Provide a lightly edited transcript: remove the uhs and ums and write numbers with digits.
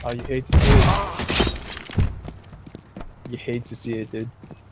Oh, you hate to see it. You hate to see it, dude.